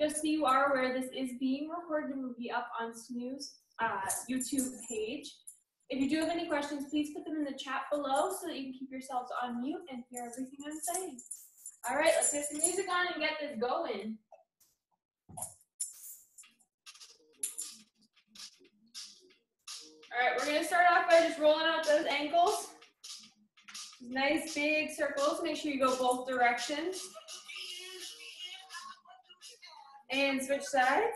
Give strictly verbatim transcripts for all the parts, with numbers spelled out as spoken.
Just so you are aware, this is being recorded and will be up on Snooze uh, YouTube page. If you do have any questions, please put them in the chat below so that you can keep yourselves on mute and hear everything I'm saying. All right, let's get some music on and get this going. All right, we're gonna start off by just rolling out those ankles. Nice big circles, make sure you go both directions. And switch sides.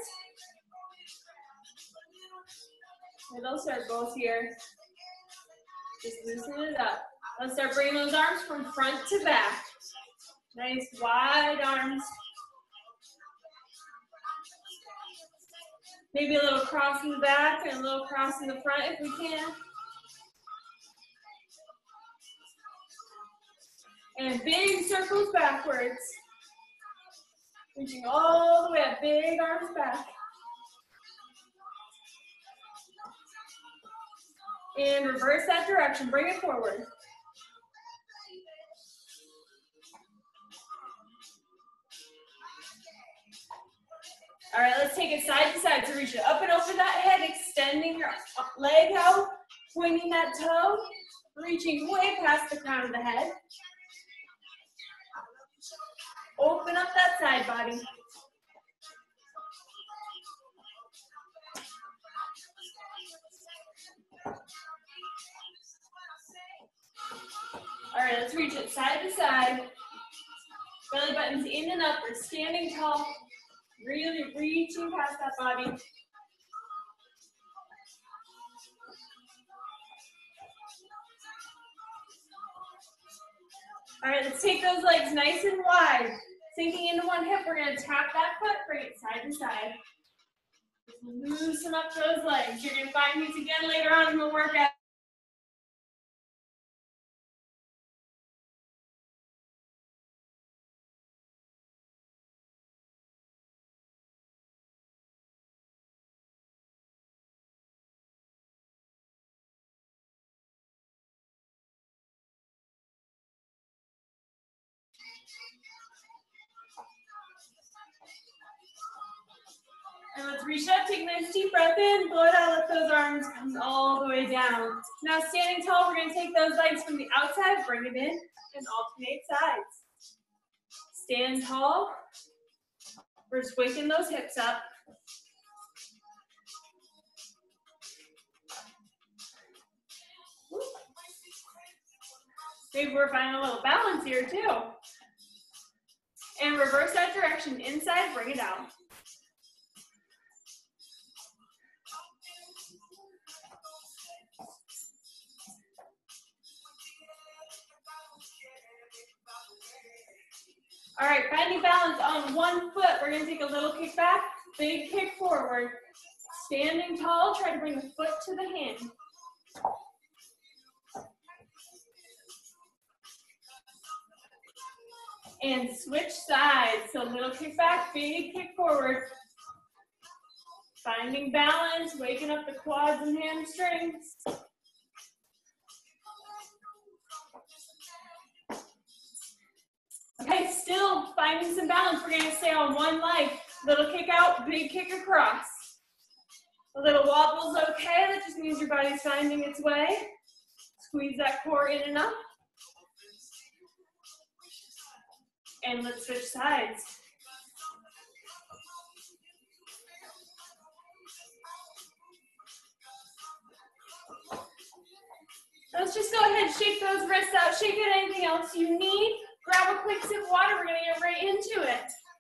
Middle circles here. Just loosen it up. Let's start bringing those arms from front to back. Nice wide arms. Maybe a little cross in the back and a little cross in the front if we can. And big circles backwards. Reaching all the way up, big arms back. And reverse that direction, bring it forward. All right, let's take it side to side. So reach it up and over that head, extending your leg out, pointing that toe, reaching way past the crown of the head. Open up that side body. All right, let's reach it side to side. Belly buttons in and up. We're standing tall. Really reaching past that body. All right, let's take those legs nice and wide. Sinking into one hip, we're gonna tap that foot, bring it side to side. Just loosen up those legs. You're gonna find these again later on in the workout. And let's reach up, take a nice deep breath in, blow it out, let those arms come all the way down. Now standing tall, we're gonna take those legs from the outside, bring them in, and alternate sides. Stand tall. We're just waking those hips up. Maybe we're finding a little balance here too. And reverse that direction, inside, bring it out. All right, finding balance on one foot. We're gonna take a little kick back, big kick forward. Standing tall, try to bring the foot to the hand. And switch sides. So little kick back, big kick forward. Finding balance, waking up the quads and hamstrings. Okay, still finding some balance. We're gonna stay on one leg. Little kick out, big kick across. A little wobble's okay. That just means your body's finding its way. Squeeze that core in and up. And let's switch sides. Let's just go ahead and shake those wrists out. Shake it, anything else you need. Grab a quick sip of water. We're gonna get right into it.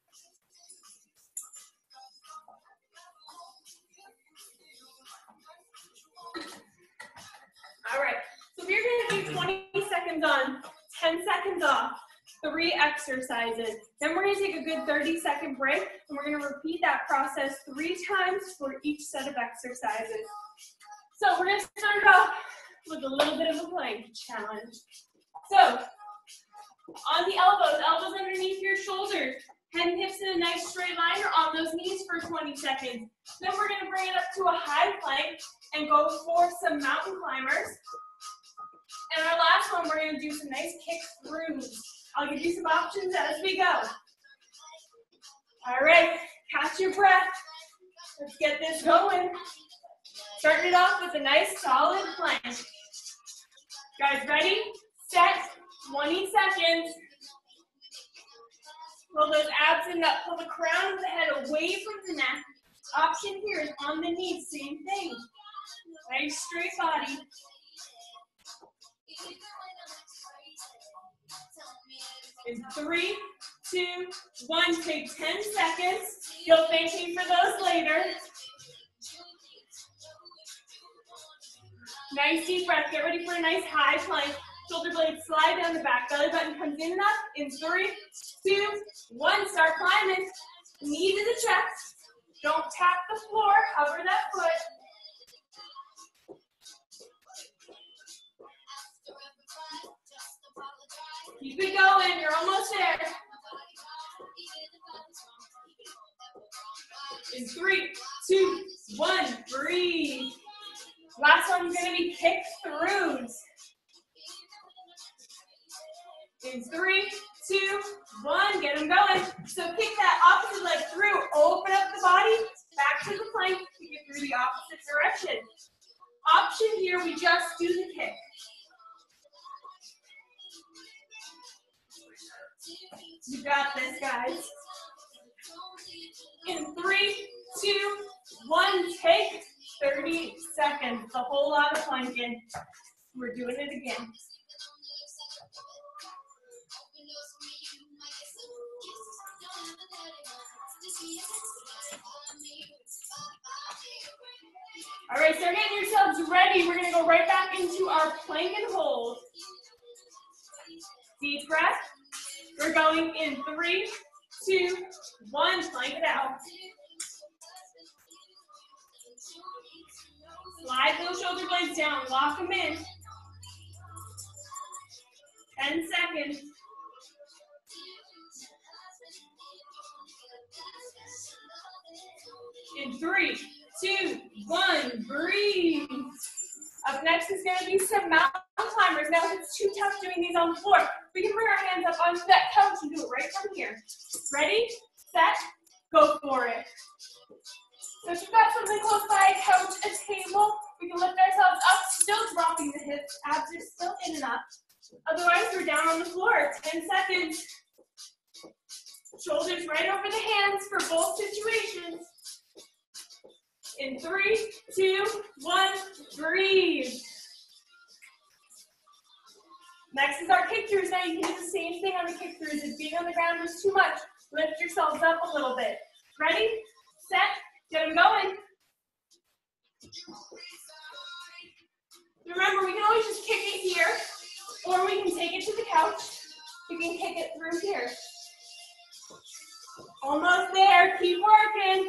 All right, so we're gonna do twenty seconds on, ten seconds off, three exercises. Then we're gonna take a good thirty second break, and we're gonna repeat that process three times for each set of exercises. So we're gonna start off with a little bit of a plank challenge. So, on the elbows, elbows underneath your shoulders, head and hips in a nice straight line or on those knees for twenty seconds. Then we're gonna bring it up to a high plank and go for some mountain climbers. And our last one, we're gonna do some nice kick throughs. I'll give you some options as we go. All right, Catch your breath. Let's get this going. Starting it off with a nice solid plank. Guys, ready? Set. twenty seconds. Pull those abs in up. Pull the crown of the head away from the neck. Option here is on the knees. Same thing. Nice straight body. In three, two, one. Take ten seconds. You'll thank me for those later. Nice deep breath. Get ready for a nice high plank. Shoulder blades slide down the back. Belly button comes in and up. In three, two, one. Start climbing. Knee to the chest. Don't tap the floor. Hover that foot. Keep it going. You're almost there. In three, two, one. Breathe. Last one's going to be kick throughs. In three, two, one. Get them going. So kick that opposite leg through. Open up the body. Back to the plank. Kick it through the opposite direction. Option here, we just do the kick. You got this, guys. In three, two, one. Take thirty seconds. A whole lot of planking. We're doing it again. All right, start getting yourselves ready. We're going to go right back into our plank and hold. Deep breath. We're going in three, two, one. Plank it out. Slide those shoulder blades down. Lock them in. ten seconds. In three, two, one. Breathe. Up next is going to be some mountain climbers. Now, if it's too tough doing these on the floor, we can bring our hands up onto that couch and do it right from here. Ready, set, go for it. So if you've got something close by, a couch, a table, we can lift ourselves up, still dropping the hips. Abs are still in and up. Otherwise, we're down on the floor. ten seconds. Shoulders right over the hands for both situations. In three, two, one, breathe. Next is our kick throughs. Now you can do the same thing on the kick throughs. If being on the ground was too much, lift yourselves up a little bit. Ready, set, get them going. Remember, we can always just kick it here, or we can take it to the couch. We can kick it through here. Almost there, keep working.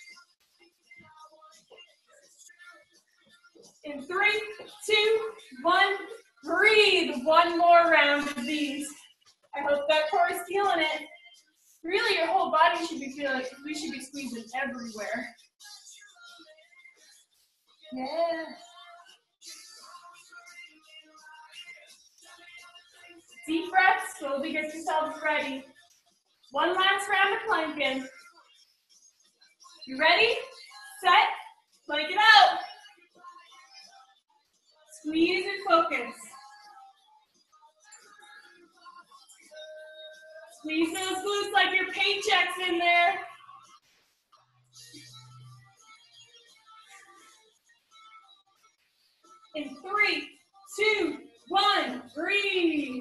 In three, two, one, breathe. One more round of these. I hope that core is feeling it. Really, your whole body should be feeling it because we should be squeezing everywhere. Yeah. Deep breaths, slowly get yourselves ready. One last round of planking. You ready? Set, plank it out. Squeeze and focus. Squeeze those glutes like your paycheck's in there. In three, two, one, breathe.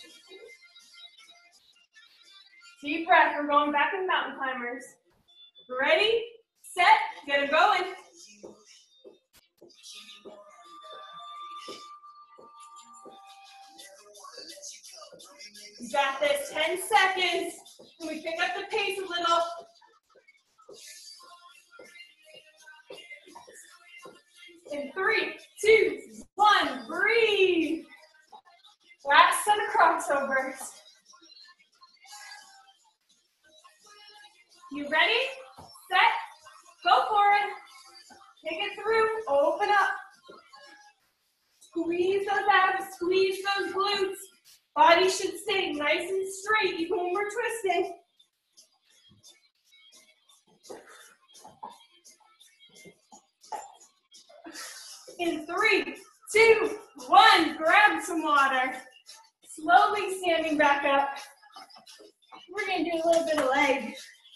Deep breath. We're going back in mountain climbers. Ready, set, get it going. You got this. ten seconds. Can we pick up the pace a little? In three, two, one, breathe. Last set of crossovers. You ready? Set. Go for it. Take it through. Open up. Squeeze those abs. Squeeze those glutes. Body should stay nice and straight even when we're twisting. In three, two, one, grab some water. Slowly standing back up. We're gonna do a little bit of leg.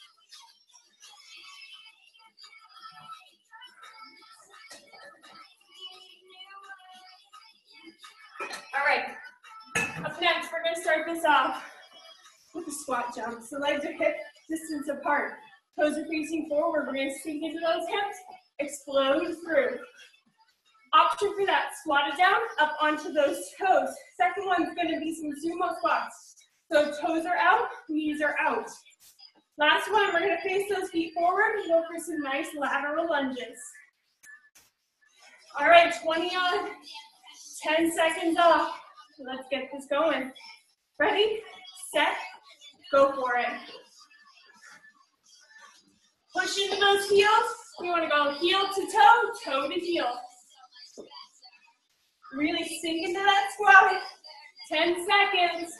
All right, up next, we're gonna start this off with a squat jump. So legs are hip distance apart. Toes are facing forward. We're gonna sink into those hips, explode through. Option for that, squat it down, up onto those toes. Second one's gonna be some sumo squats. So toes are out, knees are out. Last one, we're gonna face those feet forward and go for some nice lateral lunges. All right, twenty on, ten seconds off. Let's get this going. Ready, set, go for it. Push into those heels. We wanna go heel to toe, toe to heel. Really sink into that squat. ten seconds.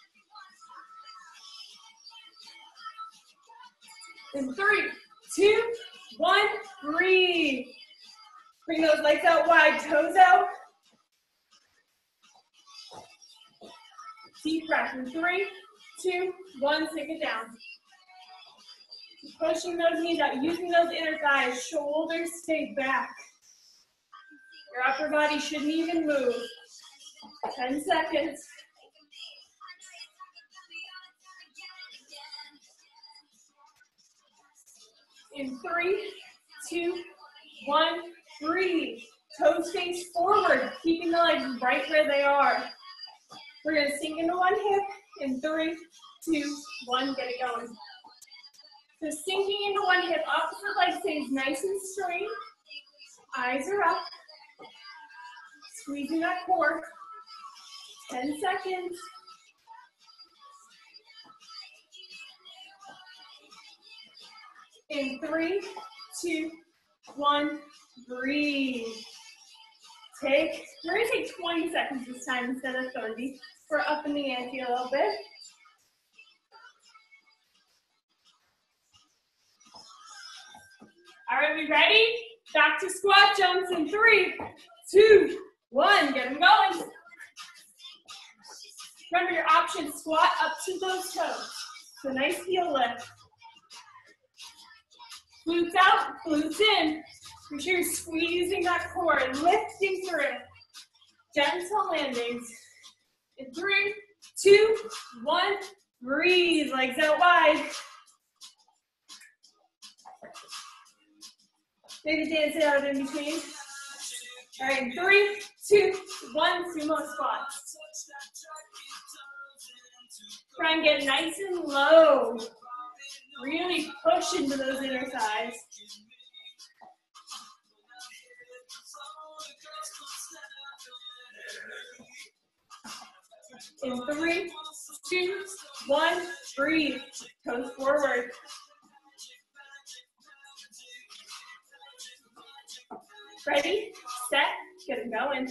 In three, two, one, breathe. Bring those legs out wide, toes out. Deep breath in three, two, one, sink it down. Pushing those knees out, using those inner thighs, shoulders stay back. Your upper body shouldn't even move. ten seconds. In three, two, one, breathe. Toes face forward, keeping the legs right where they are. We're gonna sink into one hip in three, two, one, get it going. So sinking into one hip, opposite leg stays nice and straight. Eyes are up. Squeezing that core. ten seconds. In three, two, one, breathe. Take, we're gonna take twenty seconds this time instead of thirty. We're up in the ante a little bit. All right, we ready? Back to squat jumps in three, two, one, get them going. Remember your option, squat up to those toes. So nice heel lift. Glutes out, glutes in. Make sure you're squeezing that core, lifting through. Gentle landings. In three, two, one, breathe. Legs out wide. Maybe dance it out in between. All right, in three, two, one, sumo squats. Try and get nice and low. Really push into those inner thighs. In three, two, one, breathe. Toes forward. Ready, set, get them going.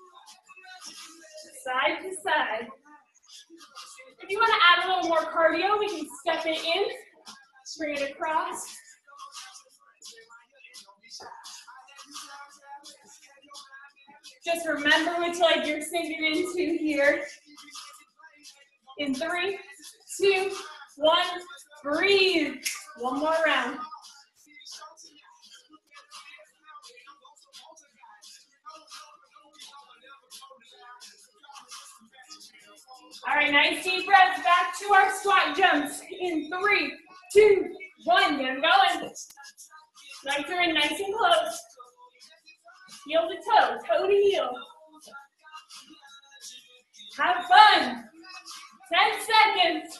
Side to side. If you want to add a little more cardio, we can step it in, bring it across. Just remember which leg you're sinking into here. In three, two, one, breathe. One more round. All right, nice deep breaths. Back to our squat jumps. In three, two, one, get them going. Legs are in nice and close. Heel to toe, toe to heel. Have fun. ten seconds.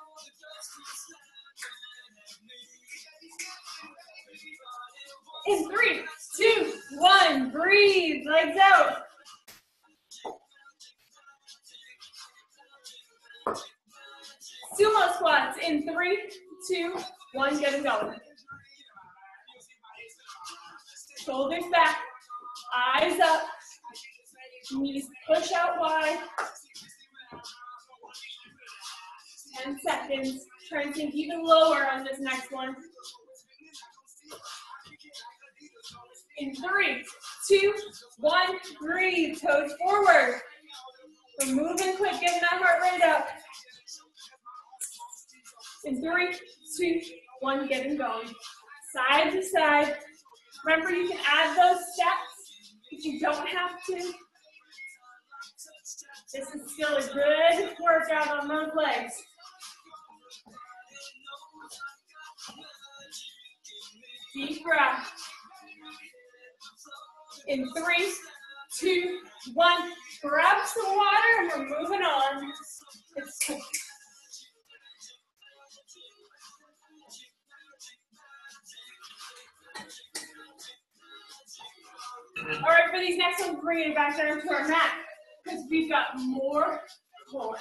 In three, two, one, breathe. Legs out. Sumo squats in three, two, one, get them going. Shoulders back, eyes up, knees push out wide. ten seconds. Try and sink even lower on this next one. In three, two, one, breathe, toes forward. We're moving quick, getting that heart rate up. In three, two, one, getting going. Side to side. Remember, you can add those steps, but you don't have to. This is still a good workout on those legs. Deep breath. In three, two, one, grab some water and we're moving on. It's quick. All right, for these next ones, we're bringing it back down to our mat because we've got more core.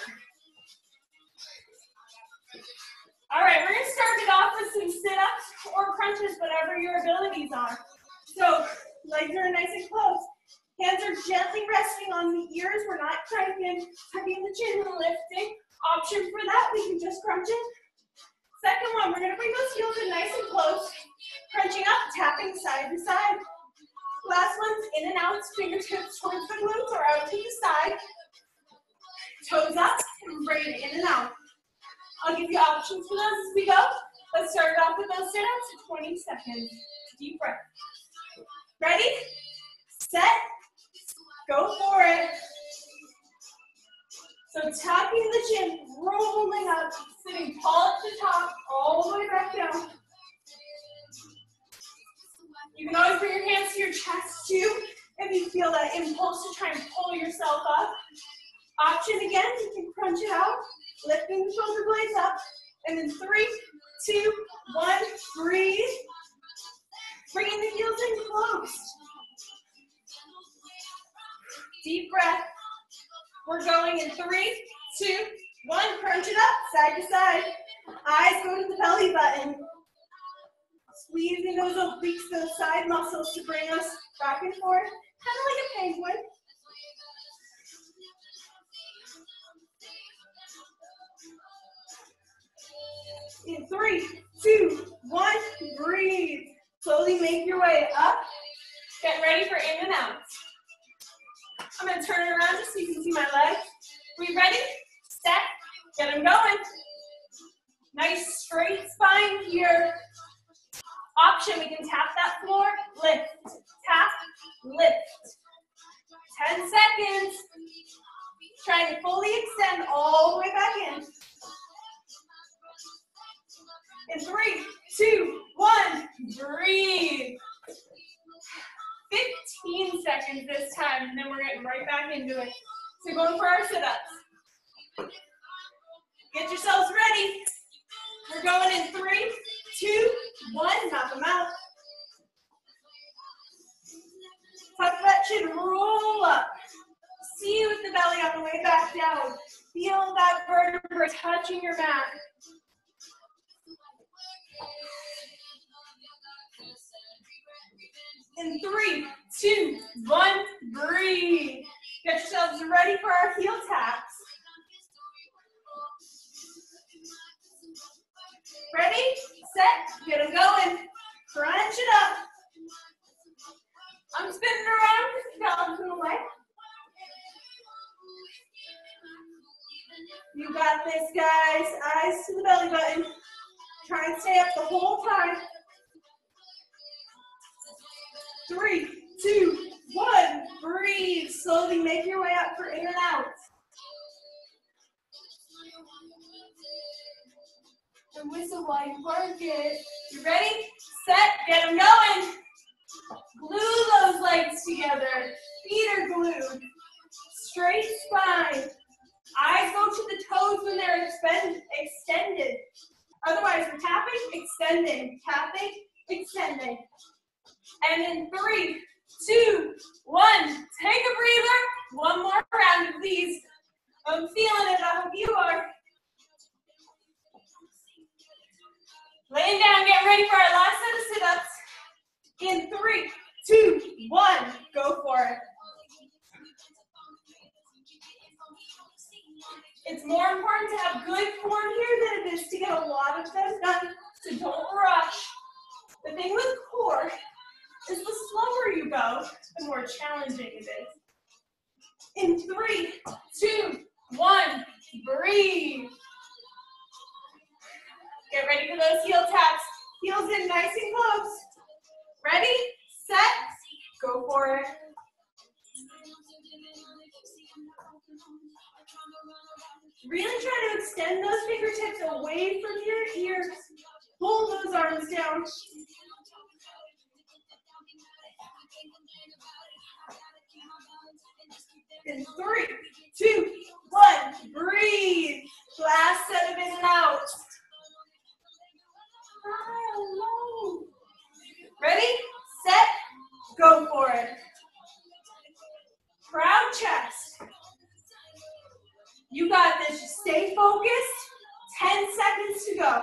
All right, we're gonna start it off with some sit-ups or crunches, whatever your abilities are. So, legs are nice and close. Hands are gently resting on the ears. We're not cranking, tucking the chin and lifting. Option for that, we can just crunch it. Second one, we're gonna bring those heels in nice and close. Crunching up, tapping side to side. Last one's in and out, fingertips towards the glutes or out to the side. Toes up and bring it in and out. I'll give you options for those as we go. Let's start it off with those sit-ups, twenty seconds. Deep breath. Ready, set, go for it. So tapping the chin, rolling up, sitting tall at the top, all the way back down. You can always bring your hands to your chest too, if you feel that impulse to try and pull yourself up. Option again, you can crunch it out, lifting the shoulder blades up, and then three, two, one, breathe. Bringing the heels in close. Deep breath. We're going in three, two, one, crunch it up, side to side. Eyes go to the belly button. Squeezing those obliques, those side muscles to bring us back and forth, kind of like a penguin. In three, two, one, breathe. Slowly make your way up. Get ready for in and out. I'm going to turn it around just so you can see my legs. We ready? Set. Get them going. Nice straight spine here. Option, we can tap that floor, lift, tap, lift. ten seconds. Try to fully extend all the way back in. In three, two, one, breathe. fifteen seconds this time, and then we're getting right back into it. So going for our sit-ups. Get yourselves ready. We're going in three, two, one, knock them out. Tuck that chin, roll up. See you with the belly on the way back down. Feel that vertebra touching your mat. In three, two, one, breathe. Get yourselves ready for our heel taps. Ready, set, get them going. Crunch it up. I'm spinning around because the balancing away. You got this, guys. Eyes to the belly button. Try and stay up the whole time. Three, two, one, breathe. Slowly make your way up for in and out. And whistle while you work it. You ready? Set, get them going. Glue those legs together. Feet are glued. Straight spine. Eyes go to the toes when they're expend extended. Otherwise, we're tapping, extending, tapping, extending. And in three, two, one, take a breather. One more round of these. I'm feeling it, I hope you are. Laying down, get ready for our last set of sit-ups. In three, two, one, go for it. It's more important to have good form here than it is to get a lot of them done, so don't rush. The thing with core is the slower you go, the more challenging it is. In three, two, one, breathe. Get ready for those heel taps. Heels in nice and close. Ready, set, go for it. Really try to extend those fingertips away from your ears. Pull those arms down. In three, two, one, breathe. Last set of in and out. Hello. Ready, set, go for it. Proud chest. You got this. Just stay focused. ten seconds to go.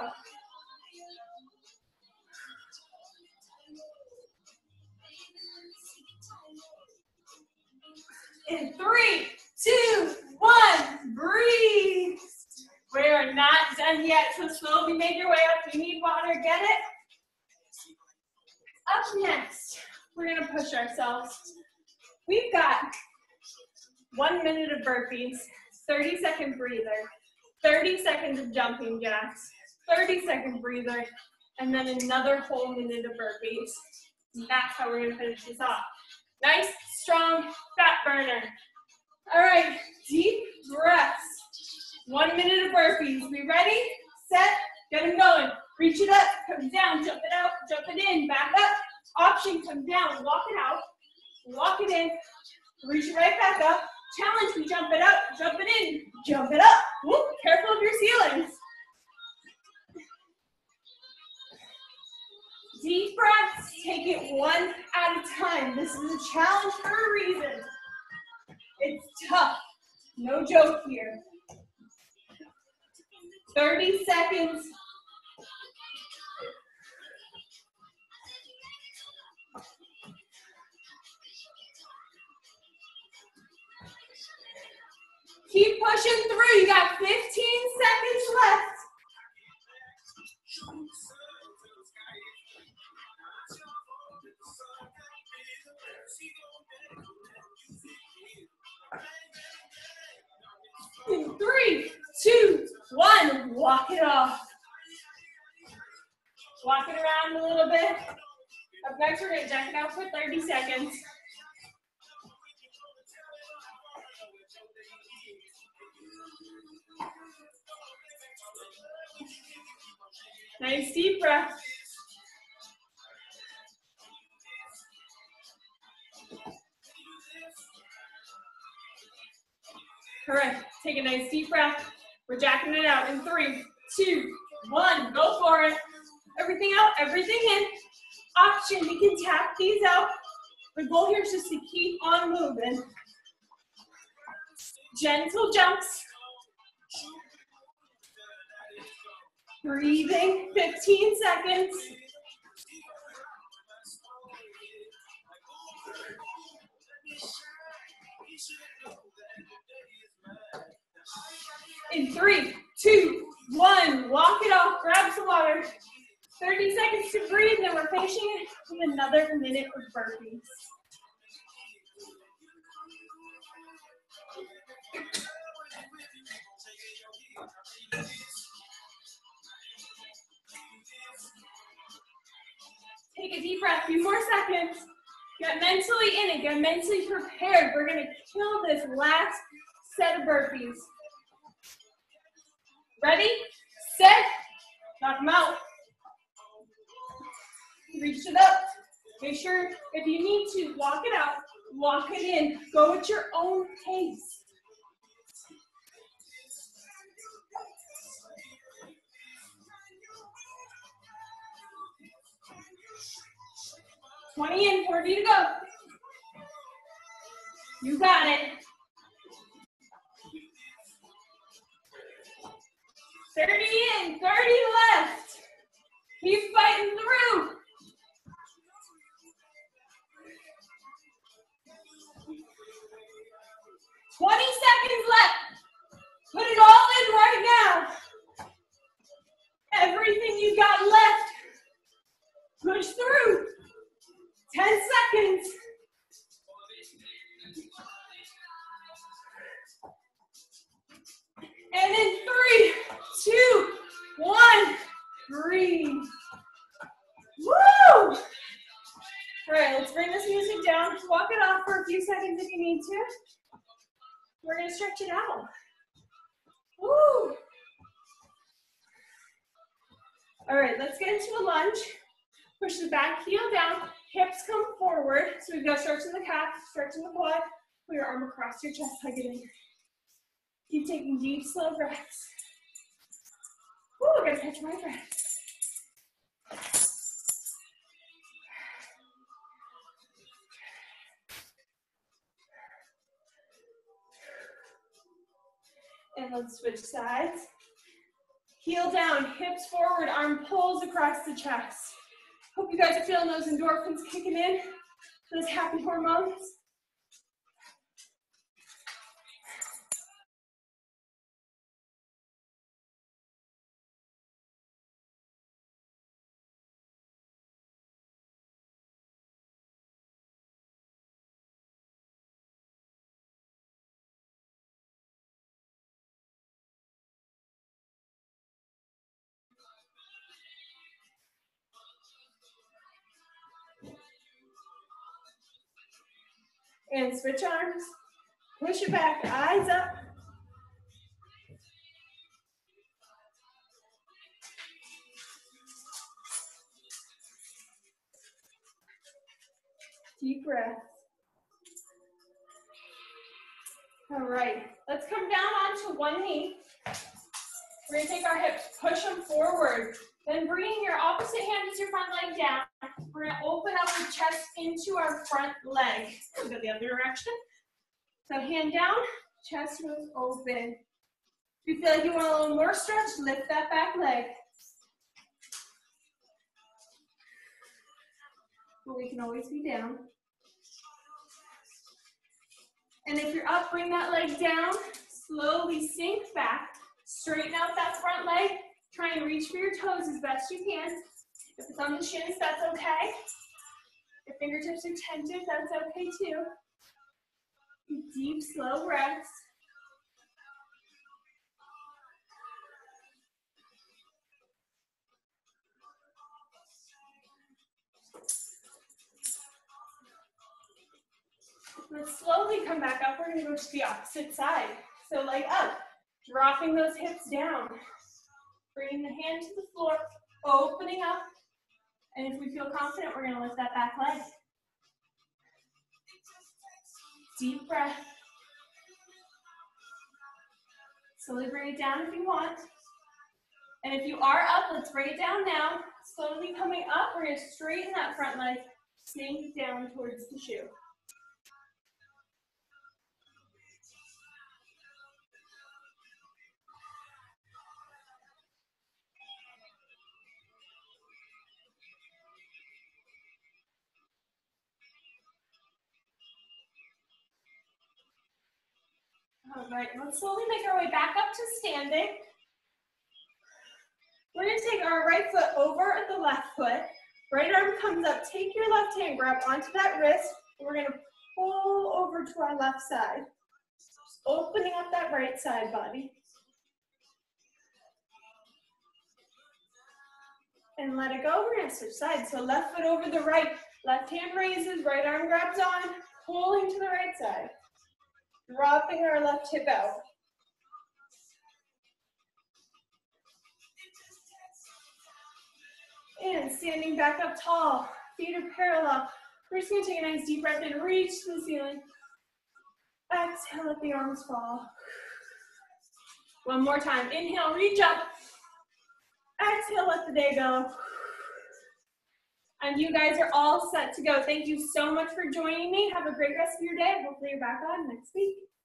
In three, two, one, breathe. We are not done yet, so slowly make your way up. If you need water, get it. Up next, we're gonna push ourselves. We've got one minute of burpees, thirty second breather, thirty seconds of jumping jacks, thirty second breather, and then another whole minute of burpees. And that's how we're gonna finish this off. Nice, strong, fat burner. All right, deep breaths. One minute of burpees. We ready? Set, get them going. Reach it up, come down, jump it out, jump it in, back up. Option, come down, walk it out, walk it in, reach it right back up. Challenge, we jump it up, jump it in, jump it up. Whoop, careful of your ceilings. Deep breaths, take it one at a time. This is a challenge for a reason. It's tough, no joke here. thirty seconds. Keep pushing through. You got fifteen seconds left. In three, two, one, walk it off. Walk it around a little bit. Up next, we're gonna jack it out for thirty seconds. Nice deep breath. All right, take a nice deep breath. We're jacking it out in three, two, one, go for it. Everything out, everything in. Option, we can tap these out. The goal here is just to keep on moving. Gentle jumps. Breathing, fifteen seconds. In three, two, one, walk it off, grab some water. thirty seconds to breathe, and we're finishing it with another minute of burpees. Take a deep breath, a few more seconds. Get mentally in it, get mentally prepared. We're gonna kill this last set of burpees. Ready, set, knock them out. Reach it up. Make sure if you need to, walk it out, walk it in. Go at your own pace. twenty in, forty to go. You got it. thirty in, thirty left. Keep fighting through. twenty seconds left. Put it all in right now. Everything you got left. Push through. ten seconds. And in three, two, one, breathe. Woo! All right, let's bring this music down. Walk it off for a few seconds if you need to. We're gonna stretch it out. Woo! All right, let's get into a lunge. Push the back heel down, hips come forward. So we've got stretch in the calf, stretch in the quad. Put your arm across your chest, hug it in. Keep taking deep, slow breaths. Woo, I gotta catch my breath. And let's switch sides. Heel down, hips forward, arm pulls across the chest. Hope you guys are feeling those endorphins kicking in, those happy hormones. And switch arms, push it back, eyes up. Deep breath. All right, let's come down onto one knee. We're gonna take our hips, push them forward. Then bringing your opposite hand as your front leg down. We're gonna open up the chest into our front leg. We'll go the other direction. So hand down, chest moves open. If you feel like you want a little more stretch, lift that back leg. But we can always be down. And if you're up, bring that leg down. Slowly sink back. Straighten out that front leg. Try and reach for your toes as best you can. If it's on the shins, that's okay. If fingertips are tented, that's okay too. Deep, slow breaths. Let's slowly come back up. We're going to go to the opposite side. So leg up, dropping those hips down. Bringing the hand to the floor, opening up. And if we feel confident, we're going to lift that back leg. Deep breath. Slowly bring it down if you want. And if you are up, let's bring it down now. Slowly coming up, we're going to straighten that front leg, sink down towards the shoe. All right, let's slowly make our way back up to standing. We're going to take our right foot over at the left foot. Right arm comes up. Take your left hand, grab onto that wrist. And we're going to pull over to our left side. Just opening up that right side body. And let it go. We're going to switch sides. So left foot over the right. Left hand raises, right arm grabs on, pulling to the right side. Dropping our left hip out. And standing back up tall. Feet are parallel. We're just going to take a nice deep breath in. Reach to the ceiling. Exhale, let the arms fall. One more time. Inhale, reach up. Exhale, let the day go. And you guys are all set to go. Thank you so much for joining me. Have a great rest of your day. Hopefully you're back on next week.